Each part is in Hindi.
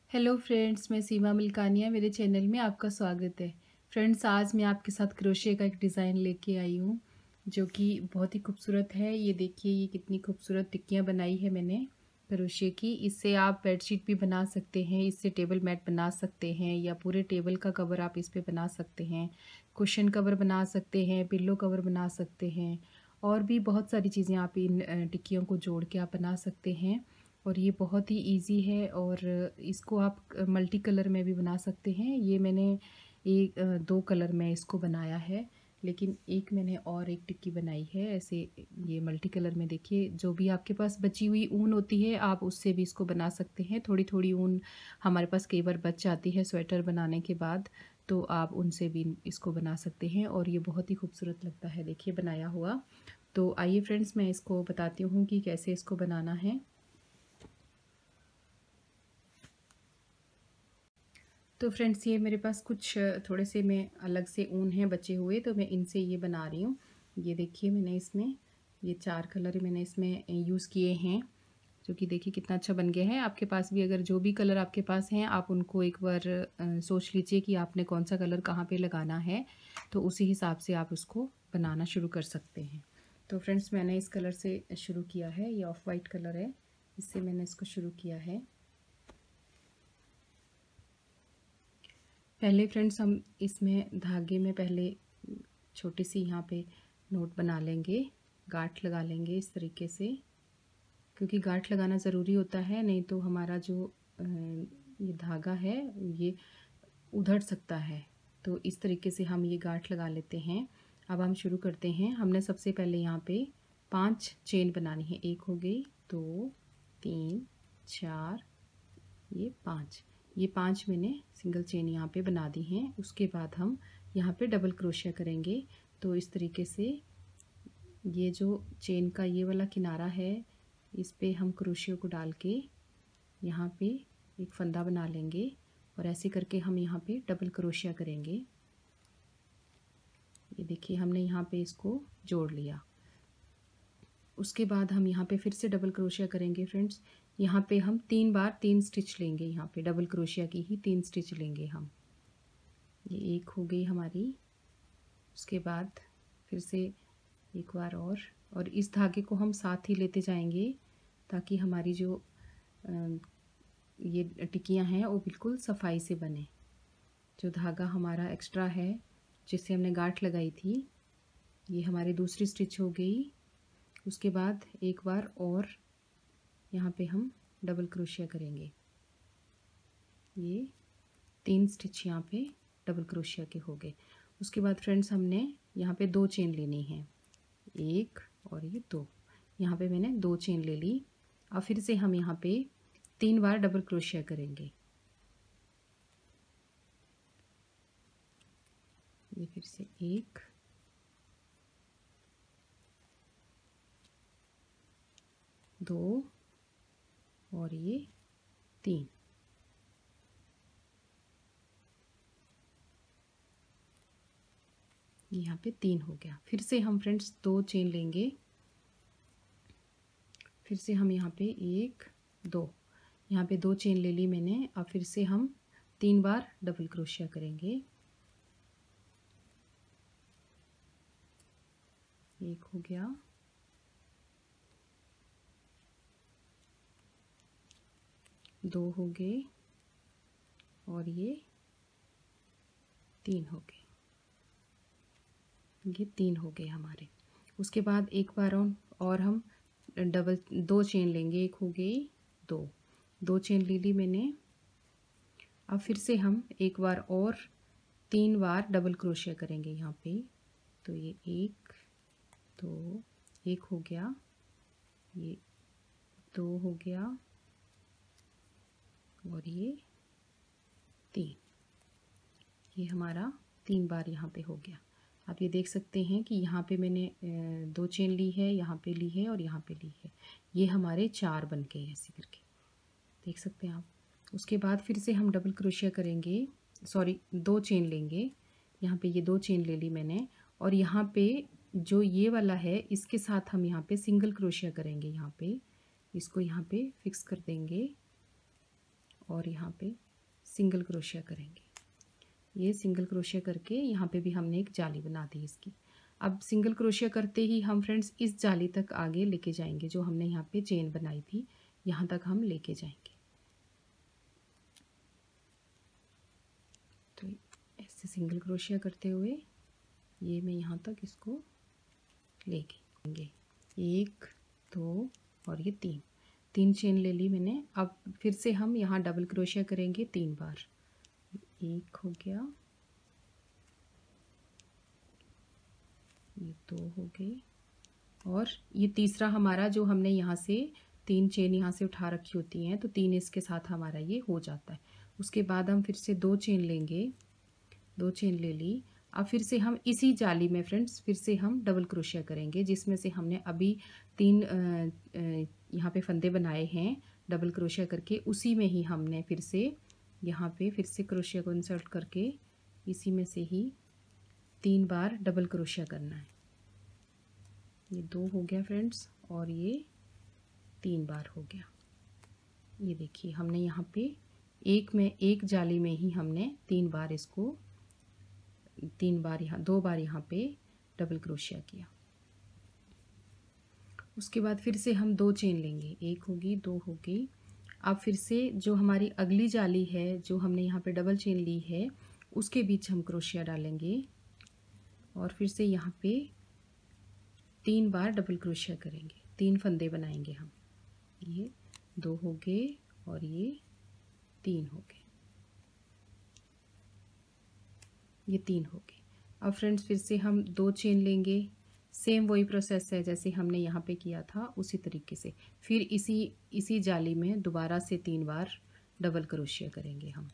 हेलो फ्रेंड्स, मैं सीमा मिल्कानिया, मेरे चैनल में आपका स्वागत है। फ्रेंड्स, आज मैं आपके साथ क्रोशे का एक डिज़ाइन लेके आई हूँ जो कि बहुत ही खूबसूरत है। ये देखिए, ये कितनी खूबसूरत टिक्कियाँ बनाई है मैंने क्रोशे की। इससे आप बेडशीट भी बना सकते हैं, इससे टेबल मैट बना सकते हैं या पूरे टेबल का कवर आप इस पे बना सकते हैं, कुशन कवर बना सकते हैं, पिल्लो कवर बना सकते हैं और भी बहुत सारी चीज़ें आप इन टिक्कियों को जोड़ के आप बना सकते हैं। और ये बहुत ही इजी है और इसको आप मल्टी कलर में भी बना सकते हैं। ये मैंने एक दो कलर में इसको बनाया है, लेकिन एक मैंने और एक टिक्की बनाई है ऐसे। ये मल्टी कलर में देखिए, जो भी आपके पास बची हुई ऊन होती है आप उससे भी इसको बना सकते हैं। थोड़ी थोड़ी ऊन हमारे पास कई बार बच जाती है स्वेटर बनाने के बाद, तो आप उनसे भी इसको बना सकते हैं और ये बहुत ही खूबसूरत लगता है देखिए बनाया हुआ। तो आइए फ्रेंड्स, मैं इसको बताती हूँ कि कैसे इसको बनाना है। तो फ्रेंड्स, ये मेरे पास कुछ थोड़े से मैं अलग से ऊन हैं बचे हुए, तो मैं इनसे ये बना रही हूँ। ये देखिए, मैंने इसमें ये 4 कलर मैंने इसमें यूज़ किए हैं, जो कि देखिए कितना अच्छा बन गया है। आपके पास भी अगर जो भी कलर आपके पास हैं आप उनको एक बार सोच लीजिए कि आपने कौन सा कलर कहाँ पे लगाना है, तो उसी हिसाब से आप उसको बनाना शुरू कर सकते हैं। तो फ्रेंड्स, मैंने इस कलर से शुरू किया है, ये ऑफ वाइट कलर है, इससे मैंने इसको शुरू किया है। पहले फ्रेंड्स, हम इसमें धागे में पहले छोटी सी यहाँ पे नोट बना लेंगे, गांठ लगा लेंगे इस तरीके से, क्योंकि गांठ लगाना ज़रूरी होता है, नहीं तो हमारा जो ये धागा है ये उधड़ सकता है। तो इस तरीके से हम ये गांठ लगा लेते हैं। अब हम शुरू करते हैं। हमने सबसे पहले यहाँ पे 5 चेन बनानी है। 1 हो गई, 2, 3, 4, ये 5। ये 5 मैंने सिंगल चेन यहाँ पे बना दी हैं। उसके बाद हम यहाँ पे डबल क्रोशिया करेंगे। तो इस तरीके से ये जो चेन का ये वाला किनारा है, इस पे हम क्रोशियो को डाल के यहाँ पे एक फंदा बना लेंगे और ऐसे करके हम यहाँ पे डबल क्रोशिया करेंगे। ये देखिए, हमने यहाँ पे इसको जोड़ लिया। उसके बाद हम यहाँ पे फिर से डबल क्रोशिया करेंगे फ्रेंड्स। यहाँ पे हम 3 बार 3 स्टिच लेंगे, यहाँ पे डबल क्रोशिया की ही 3 स्टिच लेंगे हम। ये एक हो गई हमारी। उसके बाद फिर से एक बार और इस धागे को हम साथ ही लेते जाएंगे ताकि हमारी जो ये टिक्कियाँ हैं वो बिल्कुल सफाई से बने। जो धागा हमारा एक्स्ट्रा है जिससे हमने गांठ लगाई थी, ये हमारी दूसरी स्टिच हो गई। उसके बाद एक बार और यहाँ पे हम डबल क्रोशिया करेंगे। ये 3 स्टिच यहाँ पे डबल क्रोशिया के हो गए। उसके बाद फ्रेंड्स, हमने यहाँ पे 2 चेन लेनी है, 1 और ये 2। यहाँ पे मैंने 2 चेन ले ली। अब फिर से हम यहाँ पे 3 बार डबल क्रोशिया करेंगे। ये फिर से 1, 2 और ये 3। यहाँ पे 3 हो गया। फिर से हम फ्रेंड्स 2 चेन लेंगे। फिर से हम यहाँ पे 1, 2, यहाँ पे 2 चेन ले ली मैंने। अब फिर से हम 3 बार डबल क्रोशिया करेंगे। 1 हो गया, 2 हो गए और ये 3 हो गए। ये 3 हो गए हमारे। उसके बाद एक बार और हम डबल 2 चेन लेंगे। 1 हो गई, 2 चेन ले ली मैंने। अब फिर से हम एक बार और 3 बार डबल क्रोशिया करेंगे यहाँ पे। तो ये 1, 2, 1 हो गया, ये 2 हो गया और ये 3। ये हमारा 3 बार यहाँ पे हो गया। आप ये देख सकते हैं कि यहाँ पे मैंने 2 चेन ली है, यहाँ पे ली है और यहाँ पे ली है। ये हमारे 4 बन गए ऐसे करके, देख सकते हैं आप। उसके बाद फिर से हम डबल क्रोशिया करेंगे, सॉरी 2 चेन लेंगे। यहाँ पे ये 2 चेन ले ली मैंने और यहाँ पे जो ये वाला है इसके साथ हम यहाँ पे सिंगल क्रोशिया करेंगे। यहाँ पे इसको यहाँ पे फिक्स कर देंगे और यहाँ पे सिंगल क्रोशिया करेंगे। ये सिंगल क्रोशिया करके यहाँ पे भी हमने एक जाली बना दी इसकी। अब सिंगल क्रोशिया करते ही हम फ्रेंड्स इस जाली तक आगे लेके जाएंगे, जो हमने यहाँ पे चेन बनाई थी यहाँ तक हम लेके जाएंगे। तो ऐसे सिंगल क्रोशिया करते हुए ये मैं यहाँ तक इसको लेके 1 2 और ये 3 चेन ले ली मैंने। अब फिर से हम यहाँ डबल क्रोशिया करेंगे 3 बार। 1 हो गया, ये 2 हो गई, और ये तीसरा हमारा जो हमने यहाँ से 3 चेन यहाँ से उठा रखी होती हैं, तो 3 इसके साथ हमारा ये हो जाता है। उसके बाद हम फिर से 2 चेन लेंगे, 2 चेन ले ली। अब फिर से हम इसी जाली में फ्रेंड्स फिर से हम डबल क्रोशिया करेंगे, जिसमें से हमने अभी 3 यहाँ पे फंदे बनाए हैं डबल क्रोशिया करके, उसी में ही हमने फिर से यहाँ पे फिर से क्रोशिया को इंसर्ट करके इसी में से ही 3 बार डबल क्रोशिया करना है। ये 2 हो गया फ्रेंड्स, और ये 3 बार हो गया। ये देखिए हमने यहाँ पे एक जाली में ही हमने 3 बार इसको 3 बार यहाँ 2 बार यहाँ पे डबल क्रोशिया किया। उसके बाद फिर से हम 2 चेन लेंगे, 1 होगी 2 होगी। अब फिर से जो हमारी अगली जाली है, जो हमने यहाँ पे डबल चेन ली है, उसके बीच हम क्रोशिया डालेंगे और फिर से यहाँ पे 3 बार डबल क्रोशिया करेंगे। 3 फंदे बनाएंगे हम। ये 2 हो गए और ये 3 हो गए, ये 3 हो गए। अब फ्रेंड्स फिर से हम 2 चेन लेंगे, सेम वही प्रोसेस है जैसे हमने यहाँ पे किया था, उसी तरीके से फिर इसी जाली में दोबारा से 3 बार डबल क्रोशिया करेंगे हम।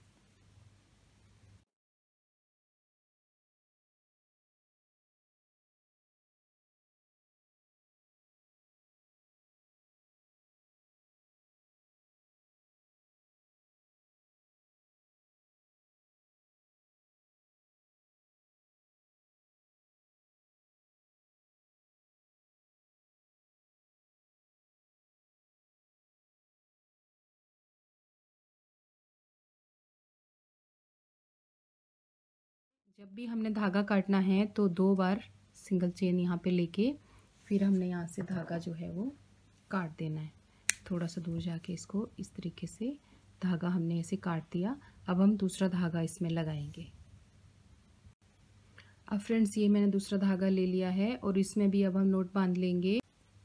जब भी हमने धागा काटना है तो 2 बार सिंगल चेन यहाँ पे लेके फिर हमने यहाँ से धागा जो है वो काट देना है। थोड़ा सा दूर जाके इसको इस तरीके से धागा हमने ऐसे काट दिया। अब हम दूसरा धागा इसमें लगाएंगे। अब फ्रेंड्स ये मैंने दूसरा धागा ले लिया है और इसमें भी अब हम नोट बांध लेंगे।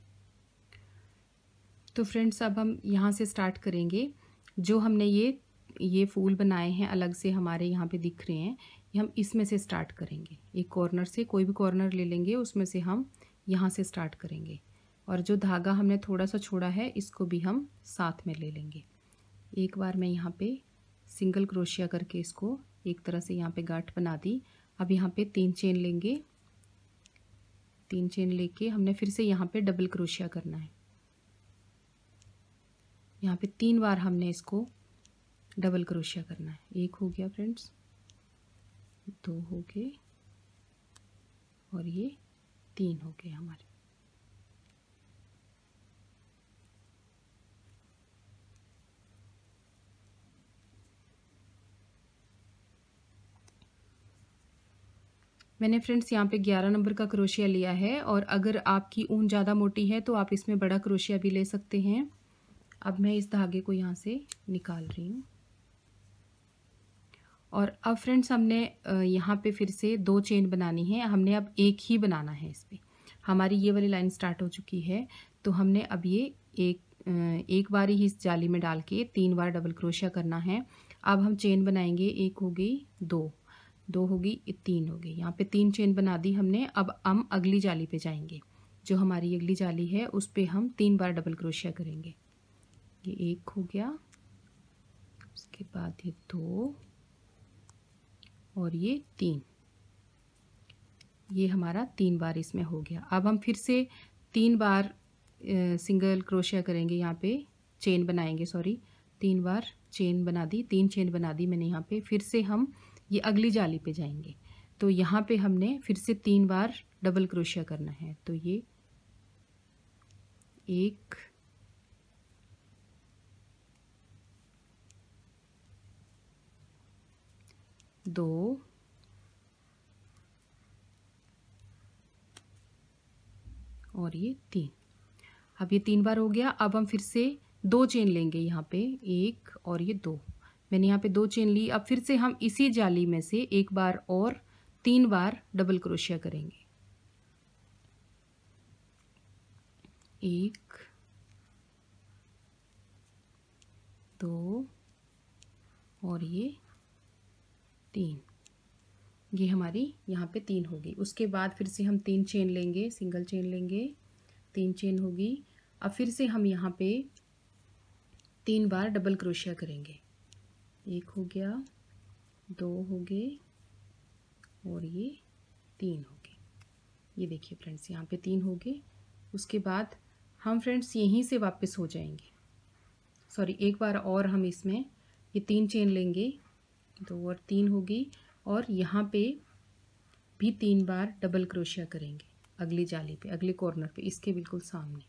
तो फ्रेंड्स अब हम यहाँ से स्टार्ट करेंगे। जो हमने ये फूल बनाए हैं अलग से हमारे यहाँ पे दिख रहे हैं, ये हम इसमें से स्टार्ट करेंगे। एक कॉर्नर से कोई भी कॉर्नर ले लेंगे, उसमें से हम यहाँ से स्टार्ट करेंगे और जो धागा हमने थोड़ा सा छोड़ा है इसको भी हम साथ में ले लेंगे। एक बार मैं यहाँ पे सिंगल क्रोशिया करके इसको एक तरह से यहाँ पे गांठ बना दी। अब यहाँ पे 3 चेन लेंगे, 3 चेन लेके हमने फिर से यहाँ पे डबल क्रोशिया करना है। यहाँ पे 3 बार हमने इसको डबल क्रोशिया करना है। 1 हो गया फ्रेंड्स, 2 हो गए और ये 3 हो गए हमारे। मैंने फ्रेंड्स यहाँ पे 11 नंबर का क्रोशिया लिया है और अगर आपकी ऊन ज़्यादा मोटी है तो आप इसमें बड़ा क्रोशिया भी ले सकते हैं। अब मैं इस धागे को यहाँ से निकाल रही हूँ और अब फ्रेंड्स हमने यहाँ पे फिर से 2 चेन बनानी है। हमने अब एक ही बनाना है। इस पर हमारी ये वाली लाइन स्टार्ट हो चुकी है, तो हमने अब ये एक बार ही इस जाली में डाल के 3 बार डबल क्रोशिया करना है। अब हम चेन बनाएंगे। 1 हो गई, 2 हो गई, 3 हो गई। यहाँ पे 3 चेन बना दी हमने। अब हम अगली जाली पे जाएंगे। जो हमारी अगली जाली है उस पे हम 3 बार डबल क्रोशिया करेंगे। ये 1 हो गया, उसके बाद ये 2 और ये 3। ये हमारा 3 बार इसमें हो गया। अब हम फिर से 3 बार सिंगल क्रोशिया करेंगे। यहाँ पे चेन बनाएंगे, 3 बार चेन बना दी, 3 चेन बना दी मैंने यहाँ पे। फिर से हम ये अगली जाली पे जाएंगे, तो यहाँ पे हमने फिर से 3 बार डबल क्रोशिया करना है। तो ये 1 2 और ये 3। अब ये 3 बार हो गया। अब हम फिर से 2 चेन लेंगे यहाँ पे, 1 और ये 2। मैंने यहाँ पे 2 चेन ली। अब फिर से हम इसी जाली में से एक बार और 3 बार डबल क्रोशिया करेंगे। 1 2 और ये 3। ये हमारी यहाँ पे 3 होगी। उसके बाद फिर से हम 3 चेन लेंगे, सिंगल चेन लेंगे, 3 चेन होगी। अब फिर से हम यहाँ पे 3 बार डबल क्रोशिया करेंगे। 1 हो गया, 2 हो गए और ये 3 हो गए। ये देखिए फ्रेंड्स, यहाँ पे 3 हो गए। उसके बाद हम फ्रेंड्स यहीं से वापस हो जाएंगे। सॉरी, एक बार और हम इसमें ये 3 चेन लेंगे, 2 और 3 होगी। और यहाँ पे भी 3 बार डबल क्रोशिया करेंगे अगली जाली पे, अगले कॉर्नर पे, इसके बिल्कुल सामने।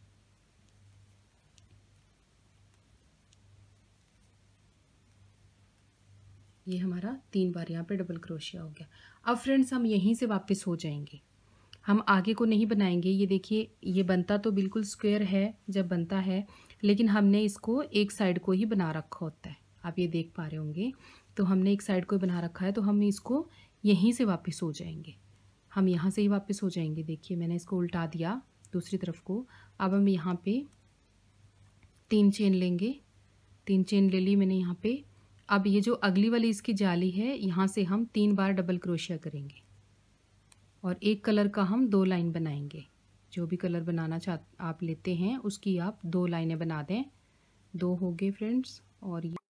ये हमारा 3 बार यहाँ पे डबल क्रोशिया हो गया। अब फ्रेंड्स हम यहीं से वापस हो जाएंगे, हम आगे को नहीं बनाएंगे। ये देखिए, ये बनता तो बिल्कुल स्क्वायर है जब बनता है, लेकिन हमने इसको एक साइड को ही बना रखा होता है। आप ये देख पा रहे होंगे, तो हमने एक साइड को ही बना रखा है, तो हम इसको यहीं से वापस हो जाएंगे। हम यहाँ से ही वापस हो जाएंगे। देखिए, मैंने इसको उल्टा दिया दूसरी तरफ को। अब हम यहाँ पे 3 चेन लेंगे, 3 चेन ले ली मैंने यहाँ पे। अब ये जो अगली वाली इसकी जाली है, यहाँ से हम 3 बार डबल क्रोशिया करेंगे और एक कलर का हम 2 लाइन बनाएंगे। जो भी कलर बनाना आप लेते हैं उसकी आप 2 लाइनें बना दें। 2 हो गए फ्रेंड्स। और ये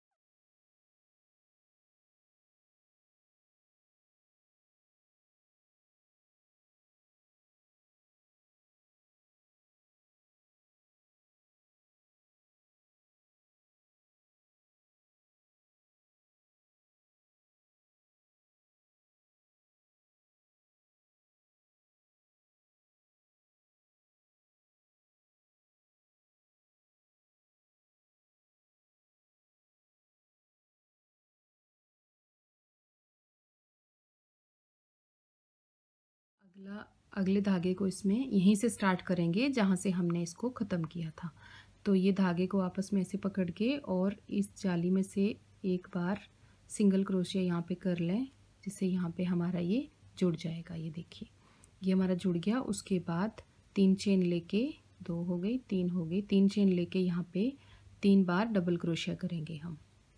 अगले धागे को इसमें यहीं से स्टार्ट करेंगे जहाँ से हमने इसको ख़त्म किया था। तो ये धागे को आपस में ऐसे पकड़ के और इस जाली में से एक बार सिंगल क्रोशिया यहाँ पे कर लें, जिससे यहाँ पे हमारा ये जुड़ जाएगा। ये देखिए, ये हमारा जुड़ गया। उसके बाद 3 चेन लेके, 2 हो गई, 3 हो गई, 3 चेन लेके यहाँ पे 3 बार डबल क्रोशिया करेंगे हम।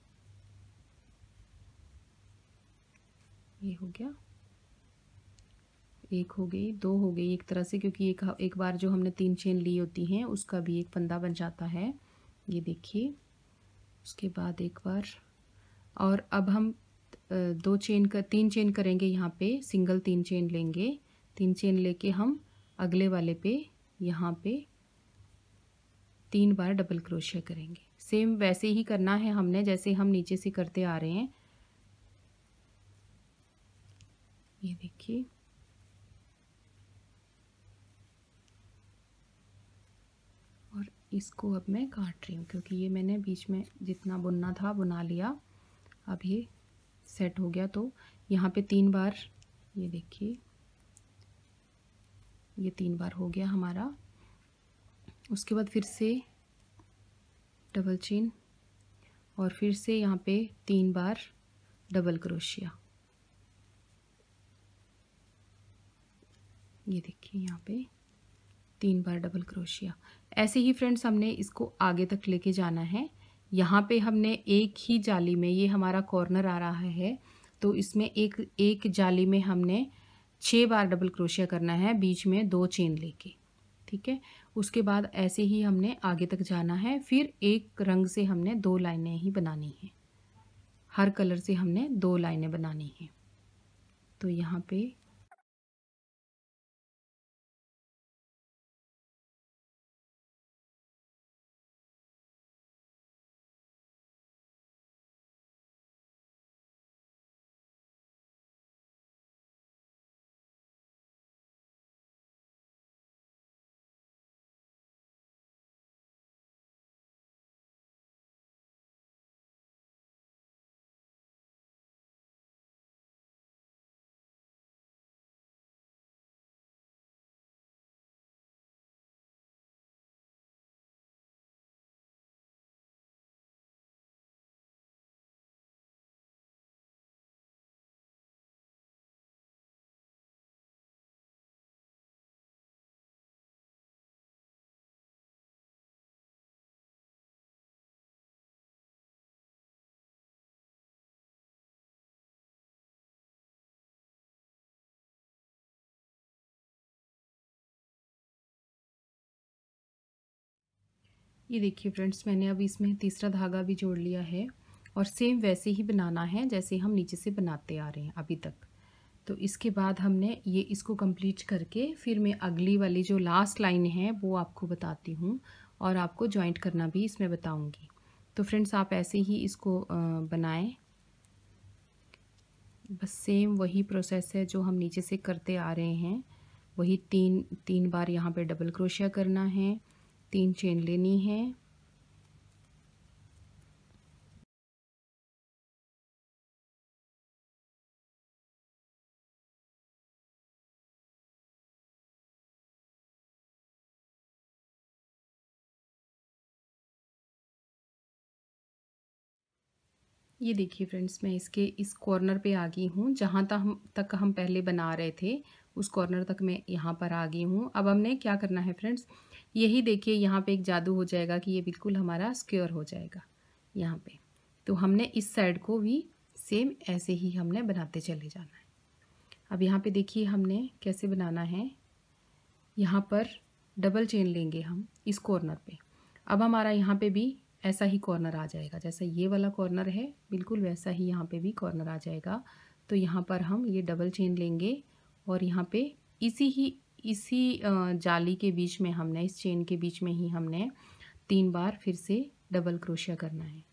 ये हो गया, 1 हो गई, 2 हो गई एक तरह से, क्योंकि एक बार जो हमने 3 चेन ली होती हैं उसका भी एक फंदा बन जाता है। ये देखिए, उसके बाद एक बार और अब हम 3 चेन करेंगे यहाँ पे, सिंगल 3 चेन लेंगे। 3 चेन लेके हम अगले वाले पे यहाँ पे 3 बार डबल क्रोशिया करेंगे। सेम वैसे ही करना है हमने जैसे हम नीचे से करते आ रहे हैं। ये देखिए, और इसको अब मैं काट रही हूँ क्योंकि ये मैंने बीच में जितना बुनना था बुना लिया। अब ये सेट हो गया। तो यहाँ पे 3 बार, ये देखिए, ये 3 बार हो गया हमारा। उसके बाद फिर से डबल चेन और फिर से यहाँ पे 3 बार डबल क्रोशिया। ये देखिए, यहाँ पे 3 बार डबल क्रोशिया। ऐसे ही फ्रेंड्स हमने इसको आगे तक लेके जाना है। यहाँ पे हमने एक ही जाली में, ये हमारा कॉर्नर आ रहा है, तो इसमें एक जाली में हमने 6 बार डबल क्रोशिया करना है, बीच में 2 चेन लेके। ठीक है, उसके बाद ऐसे ही हमने आगे तक जाना है। फिर एक रंग से हमने 2 लाइनें ही बनानी है, हर कलर से हमने 2 लाइनें बनानी हैं। तो यहाँ पे ये देखिए फ्रेंड्स, मैंने अब इसमें तीसरा धागा भी जोड़ लिया है और सेम वैसे ही बनाना है जैसे हम नीचे से बनाते आ रहे हैं अभी तक। तो इसके बाद हमने ये इसको कंप्लीट करके फिर मैं अगली वाली जो लास्ट लाइन है वो आपको बताती हूँ और आपको जॉइंट करना भी इसमें बताऊँगी। तो फ्रेंड्स आप ऐसे ही इसको बनाएं, बस सेम वही प्रोसेस है जो हम नीचे से करते आ रहे हैं। वही तीन बार यहाँ पे डबल क्रोशिया करना है, 3 चेन लेनी है। ये देखिए फ्रेंड्स, मैं इसके इस कॉर्नर पे आ गई हूँ, जहाँ तक हम पहले बना रहे थे उस कॉर्नर तक मैं यहाँ पर आ गई हूँ। अब हमने क्या करना है फ्रेंड्स, यही देखिए यहाँ पे एक जादू हो जाएगा कि ये बिल्कुल हमारा स्क्वायर हो जाएगा यहाँ पे। तो हमने इस साइड को भी सेम ऐसे ही हमने बनाते चले जाना है। अब यहाँ पे देखिए हमने कैसे बनाना है, यहाँ पर डबल चेन लेंगे हम इस कॉर्नर पे। अब हमारा यहाँ पे भी ऐसा ही कॉर्नर आ जाएगा, जैसा ये वाला कॉर्नर है बिल्कुल वैसा ही यहाँ पे भी कॉर्नर आ जाएगा। तो यहाँ पर हम ये डबल चेन लेंगे और यहाँ पे इसी जाली के बीच में हमने, इस चेन के बीच में ही हमने 3 बार फिर से डबल क्रोशिया करना है।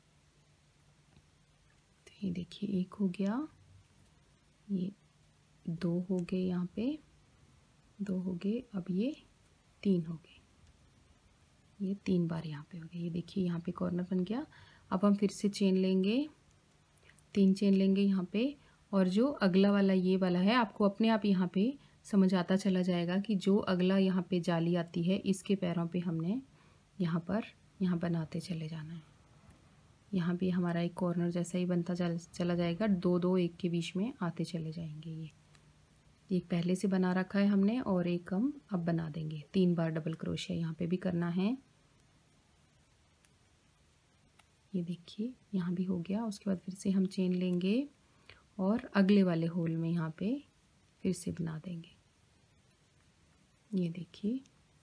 तो ये देखिए 1 हो गया, ये 2 हो गए, यहाँ पे 2 हो गए, अब ये 3 हो गए, ये 3 बार यहाँ पे हो गए। ये देखिए यहाँ पे कॉर्नर बन गया। अब हम फिर से चेन लेंगे, 3 चेन लेंगे यहाँ पे, और जो अगला वाला ये वाला है आपको अपने आप यहाँ पे समझ आता चला जाएगा कि जो अगला यहाँ पे जाली आती है इसके पैरों पे हमने यहाँ बनाते चले जाना है। यहाँ भी हमारा एक कॉर्नर जैसा ही बनता चला जाएगा, 2 एक के बीच में आते चले जाएंगे। ये एक पहले से बना रखा है हमने और एक हम अब बना देंगे। 3 बार डबल क्रोशिया यहाँ पे भी करना है। ये देखिए यहाँ भी हो गया। उसके बाद फिर से हम चेन लेंगे और अगले वाले होल में यहाँ पे फिर से बना देंगे। ये देखिए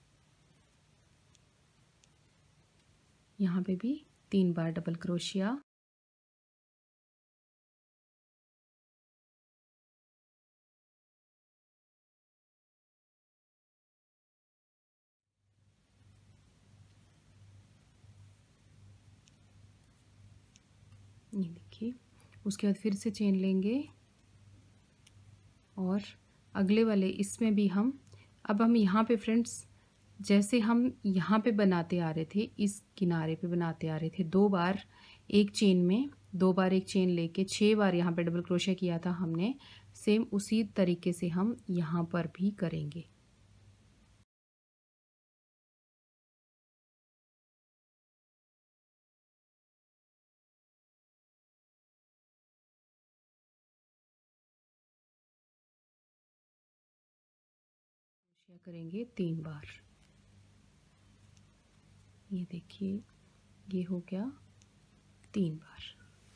यहाँ पे भी 3 बार डबल क्रोशिया। ये देखिए उसके बाद फिर से चेन लेंगे और अगले वाले इसमें भी अब हम यहाँ पे फ्रेंड्स, जैसे हम यहाँ पे बनाते आ रहे थे, इस किनारे पे बनाते आ रहे थे, 2 बार एक चेन में 2 बार एक चेन लेके 6 बार यहाँ पे डबल क्रोशिया किया था हमने, सेम उसी तरीके से हम यहाँ पर भी करेंगे। करेंगे 3 बार। ये देखिए ये हो गया 3 बार।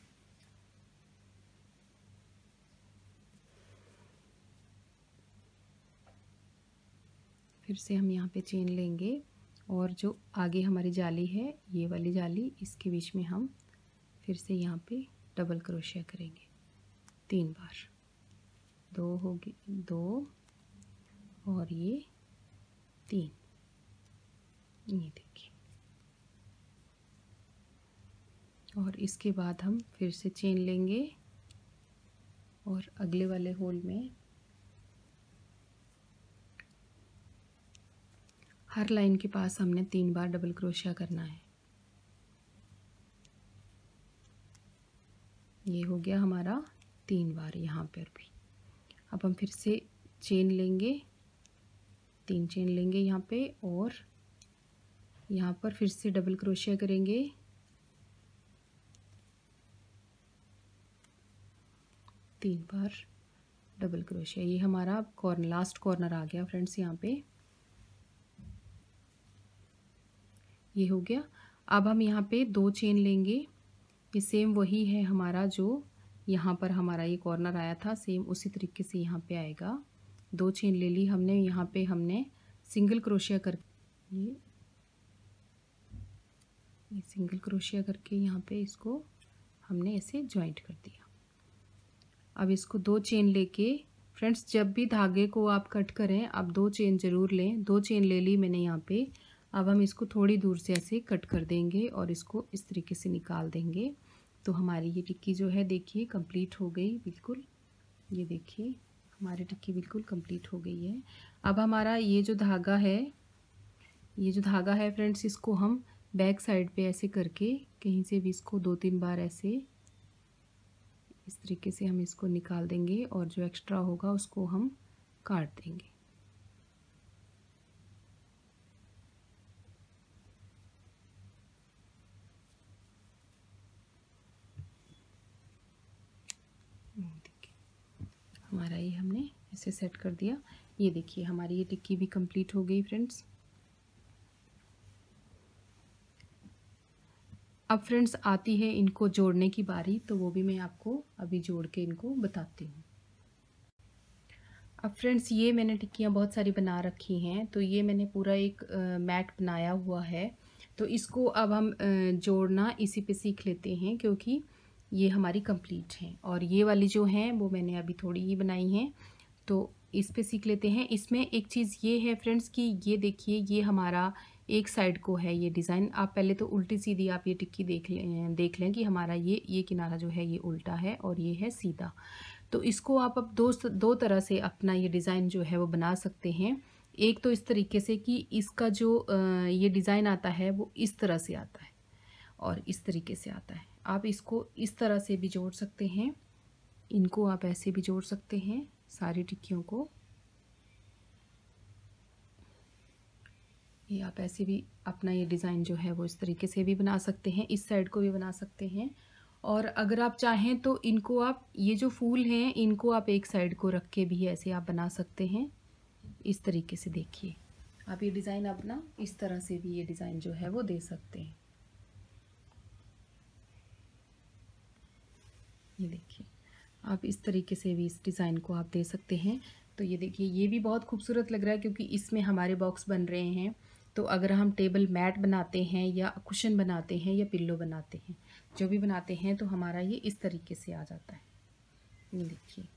फिर से हम यहाँ पे चेन लेंगे और जो आगे हमारी जाली है, ये वाली जाली, इसके बीच में हम फिर से यहाँ पे डबल क्रोशिया करेंगे 3 बार। 2 होगी, 2 और ये 3। ये देखिए, और इसके बाद हम फिर से चेन लेंगे और अगले वाले होल में हर लाइन के पास हमने 3 बार डबल क्रोशिया करना है। ये हो गया हमारा 3 बार यहाँ पर भी। अब हम फिर से चेन लेंगे, 3 चेन लेंगे यहाँ पे और यहाँ पर फिर से डबल क्रोशिया करेंगे। तीन बार डबल क्रोशिया। ये हमारा लास्ट कॉर्नर आ गया फ्रेंड्स। यहाँ पे ये हो गया। अब हम यहाँ पे 2 चेन लेंगे। ये सेम वही है हमारा जो यहाँ पर हमारा ये कॉर्नर आया था, सेम उसी तरीके से यहाँ पे आएगा। 2 चेन ले ली हमने। यहाँ पे हमने सिंगल क्रोशिया कर, ये सिंगल क्रोशिया करके यहाँ पे इसको हमने ऐसे जॉइंट कर दिया। अब इसको 2 चेन लेके फ्रेंड्स, जब भी धागे को आप कट करें आप 2 चेन ज़रूर लें। 2 चेन ले ली मैंने यहाँ पे। अब हम इसको थोड़ी दूर से ऐसे कट कर देंगे और इसको इस तरीके से निकाल देंगे। तो हमारी ये टिक्की जो है देखिए कंप्लीट हो गई बिल्कुल। ये देखिए हमारी टिक्की बिल्कुल कंप्लीट हो गई है। अब हमारा ये जो धागा है फ्रेंड्स, इसको हम बैक साइड पे ऐसे करके कहीं से भी इसको 2-3 बार ऐसे इस तरीके से हम इसको निकाल देंगे और जो एक्स्ट्रा होगा उसको हम काट देंगे। हमारा ये हमने ऐसे सेट कर दिया। ये देखिए हमारी ये टिक्की भी कंप्लीट हो गई फ्रेंड्स। अब फ्रेंड्स आती है इनको जोड़ने की बारी, तो वो भी मैं आपको अभी जोड़ के इनको बताती हूँ। अब फ्रेंड्स ये मैंने टिक्कियाँ बहुत सारी बना रखी हैं, तो ये मैंने पूरा एक मैट बनाया हुआ है। तो इसको अब हम जोड़ना इसी पे सीख लेते हैं, क्योंकि ये हमारी कंप्लीट हैं। और ये वाली जो हैं वो मैंने अभी थोड़ी ही बनाई हैं, तो इस पे सीख लेते हैं। इसमें एक चीज़ ये है फ्रेंड्स कि ये देखिए ये हमारा एक साइड को है ये डिज़ाइन। आप पहले तो उल्टी सीधी आप ये टिक्की देख लें कि हमारा ये किनारा जो है ये उल्टा है और ये है सीधा। तो इसको आप अब दो तरह से अपना ये डिज़ाइन जो है वो बना सकते हैं। एक तो इस तरीके से कि इसका जो ये डिज़ाइन आता है वो इस तरह से आता है और इस तरीके से आता है। आप इसको इस तरह से भी जोड़ सकते हैं, इनको आप ऐसे भी जोड़ सकते हैं सारी टिक्कियों को। ये आप ऐसे भी अपना ये डिज़ाइन जो है वो इस तरीके से भी बना सकते हैं, इस साइड को भी बना सकते हैं। और अगर आप चाहें तो इनको आप ये जो फूल हैं इनको आप एक साइड को रख के भी ऐसे आप बना सकते हैं इस तरीके से। देखिए आप ये डिज़ाइन अपना इस तरह से भी ये डिज़ाइन जो है वो दे सकते हैं। ये देखिए आप इस तरीके से भी इस डिज़ाइन को आप दे सकते हैं। तो ये देखिए ये भी बहुत खूबसूरत लग रहा है, क्योंकि इसमें हमारे बॉक्स बन रहे हैं। तो अगर हम टेबल मैट बनाते हैं या कुशन बनाते हैं या पिल्लो बनाते हैं, जो भी बनाते हैं, तो हमारा ये इस तरीके से आ जाता है। ये देखिए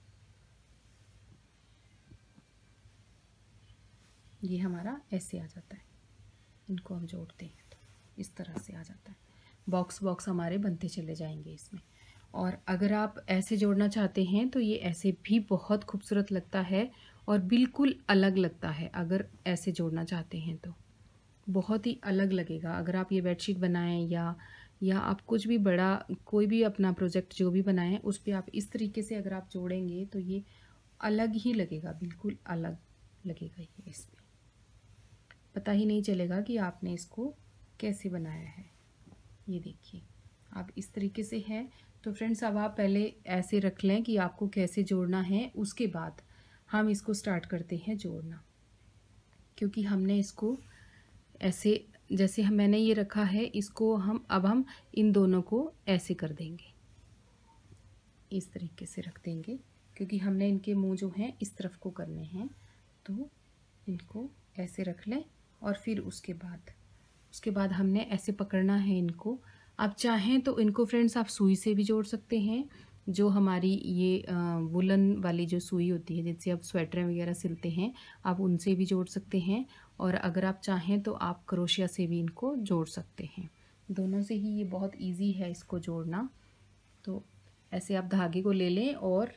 ये हमारा ऐसे आ जाता है। इनको हम जोड़ते हैं तो इस तरह से आ जाता है। बॉक्स हमारे बनते चले जाएंगे इसमें। और अगर आप ऐसे जोड़ना चाहते हैं तो ये ऐसे भी बहुत खूबसूरत लगता है और बिल्कुल अलग लगता है। अगर ऐसे जोड़ना चाहते हैं तो बहुत ही अलग लगेगा। अगर आप ये बेडशीट बनाएं या आप कुछ भी बड़ा कोई भी अपना प्रोजेक्ट जो भी बनाएं, उस पर आप इस तरीके से अगर आप जोड़ेंगे तो ये अलग ही लगेगा, बिल्कुल अलग लगेगा। ये इस पर पता ही नहीं चलेगा कि आपने इसको कैसे बनाया है। ये देखिए आप इस तरीके से है। तो फ्रेंड्स अब आप पहले ऐसे रख लें कि आपको कैसे जोड़ना है, उसके बाद हम इसको स्टार्ट करते हैं जोड़ना। क्योंकि हमने इसको ऐसे जैसे मैंने ये रखा है, इसको हम इन दोनों को ऐसे कर देंगे, इस तरीके से रख देंगे, क्योंकि हमने इनके मुंह जो हैं इस तरफ को करने हैं। तो इनको ऐसे रख लें और फिर उसके बाद हमने ऐसे पकड़ना है इनको। आप चाहें तो इनको फ्रेंड्स आप सुई से भी जोड़ सकते हैं, जो हमारी ये वुलन वाली जो सुई होती है जिससे आप स्वेटर वगैरह सिलते हैं, आप उनसे भी जोड़ सकते हैं। और अगर आप चाहें तो आप क्रोशिया से भी इनको जोड़ सकते हैं। दोनों से ही ये बहुत इजी है इसको जोड़ना। तो ऐसे आप धागे को ले लें और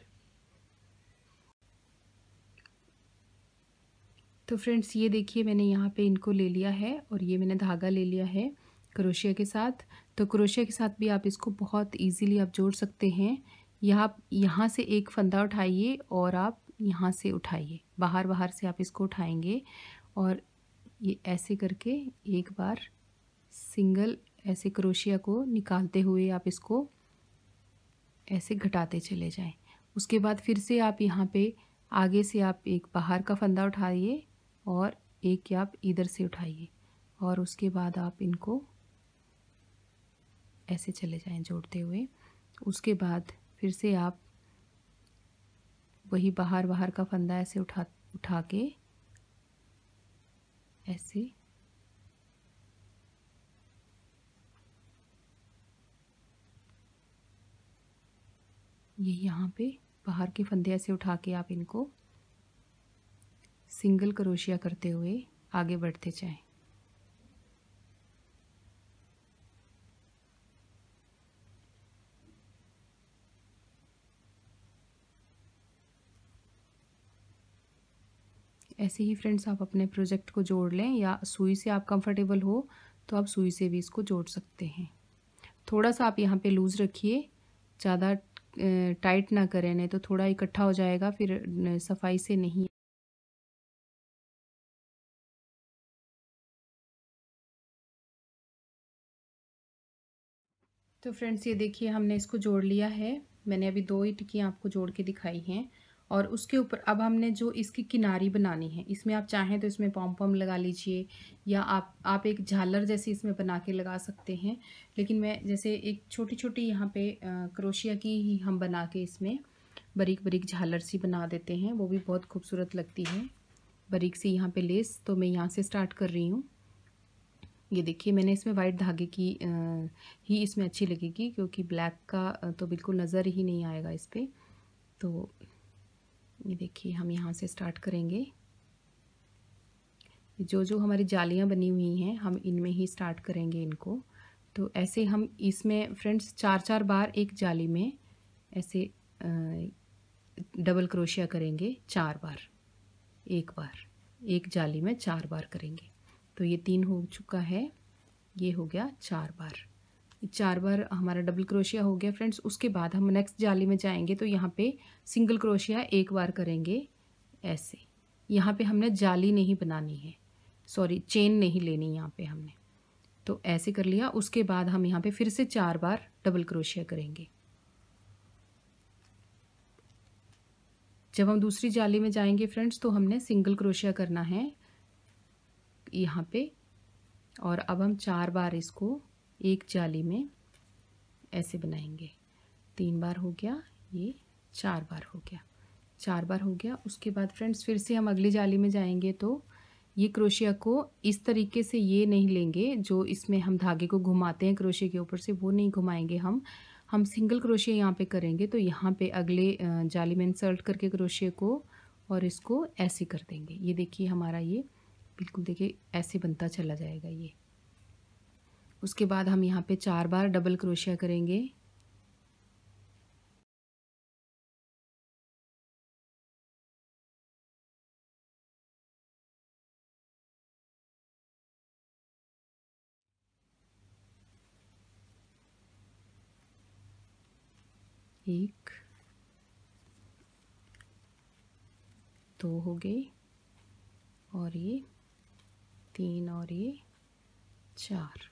तो फ्रेंड्स ये देखिए मैंने यहाँ पे इनको ले लिया है और ये मैंने धागा ले लिया है क्रोशिया के साथ। तो क्रोशिया के साथ भी आप इसको बहुत इजीली आप जोड़ सकते हैं। यहाँ से एक फंदा उठाइए और आप यहाँ से उठाइए, बाहर से आप इसको उठाएंगे और ये ऐसे करके एक बार सिंगल ऐसे क्रोशिया को निकालते हुए आप इसको ऐसे घटाते चले जाएं। उसके बाद फिर से आप यहाँ पे आगे से आप एक बाहर का फंदा उठाइए और एक आप इधर से उठाइए और उसके बाद आप इनको ऐसे चले जाएं जोड़ते हुए। उसके बाद फिर से आप वही बाहर का फंदा ऐसे उठा के ऐसे ये यहाँ पे बाहर के फंदे ऐसे उठा के आप इनको सिंगल क्रोशिया करते हुए आगे बढ़ते जाएं। ऐसे ही फ्रेंड्स आप अपने प्रोजेक्ट को जोड़ लें, या सुई से आप कंफर्टेबल हो तो आप सुई से भी इसको जोड़ सकते हैं। थोड़ा सा आप यहाँ पे लूज़ रखिए, ज़्यादा टाइट ना करें, नहीं तो थोड़ा इकट्ठा हो जाएगा, फिर सफाई से नहीं। तो फ्रेंड्स ये देखिए हमने इसको जोड़ लिया है। मैंने अभी 2 ही टिक्कियाँ आपको जोड़ के दिखाई हैं, और उसके ऊपर अब हमने जो इसकी किनारी बनानी है, इसमें आप चाहें तो इसमें पॉम पॉम लगा लीजिए, या आप एक झालर जैसी इसमें बना के लगा सकते हैं। लेकिन मैं जैसे एक छोटी छोटी यहाँ पे क्रोशिया की ही हम बना के इसमें बारीक बारीक झालर सी बना देते हैं, वो भी बहुत खूबसूरत लगती है। बारीक सी यहाँ पे लेस, तो मैं यहाँ से स्टार्ट कर रही हूँ। ये देखिए मैंने इसमें वाइट धागे की ही इसमें अच्छी लगेगी, क्योंकि ब्लैक का तो बिल्कुल नज़र ही नहीं आएगा इस पर। तो ये देखिए हम यहाँ से स्टार्ट करेंगे। जो जो हमारी जालियाँ बनी हुई हैं हम इनमें ही स्टार्ट करेंगे इनको। तो ऐसे हम इसमें फ्रेंड्स 4-4 बार एक जाली में ऐसे डबल क्रोशिया करेंगे, 4 बार, एक बार एक जाली में 4 बार करेंगे। तो ये 3 हो चुका है, ये हो गया 4 बार। 4 बार हमारा डबल क्रोशिया हो गया फ्रेंड्स। उसके बाद हम नेक्स्ट जाली में जाएंगे, तो यहाँ पे सिंगल क्रोशिया एक बार करेंगे ऐसे। यहाँ पे हमने जाली नहीं बनानी है, सॉरी चेन नहीं लेनी यहाँ पे हमने, तो ऐसे कर लिया। उसके बाद हम यहाँ पे फिर से 4 बार डबल क्रोशिया करेंगे। जब हम दूसरी जाली में जाएंगे फ्रेंड्स, तो हमने सिंगल क्रोशिया करना है यहाँ पे, और अब हम 4 बार इसको एक जाली में ऐसे बनाएंगे। 3 बार हो गया, ये 4 बार हो गया, 4 बार हो गया। उसके बाद फ्रेंड्स फिर से हम अगली जाली में जाएंगे, तो ये क्रोशिया को इस तरीके से ये नहीं लेंगे, जो इसमें हम धागे को घुमाते हैं क्रोशिया के ऊपर से, वो नहीं घुमाएंगे हम सिंगल क्रोशिया यहाँ पे करेंगे। तो यहाँ पे अगले जाली में इंसर्ट करके क्रोशिया को, और इसको ऐसे कर देंगे। ये देखिए हमारा ये बिल्कुल देखिए ऐसे बनता चला जाएगा ये। उसके बाद हम यहाँ पे 4 बार डबल क्रोशिया करेंगे। एक, 2 हो गए, और ये 3, और ये 4।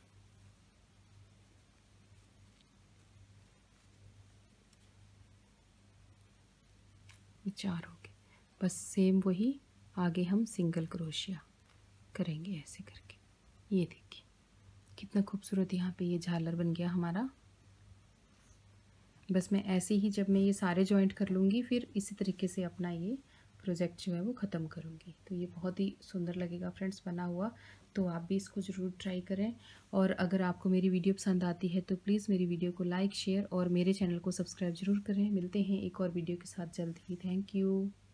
ये 4 हो गए। बस सेम वही आगे हम सिंगल क्रोशिया करेंगे ऐसे करके। ये देखिए कितना खूबसूरत यहाँ पे ये झालर बन गया हमारा। बस मैं ऐसे ही जब मैं ये सारे जॉइंट कर लूँगी, फिर इसी तरीके से अपना ये प्रोजेक्ट जो है वो ख़त्म करूँगी। तो ये बहुत ही सुंदर लगेगा फ्रेंड्स बना हुआ। तो आप भी इसको ज़रूर ट्राई करें, और अगर आपको मेरी वीडियो पसंद आती है तो प्लीज़ मेरी वीडियो को लाइक, शेयर और मेरे चैनल को सब्सक्राइब ज़रूर करें। मिलते हैं एक और वीडियो के साथ जल्द ही। Thank you.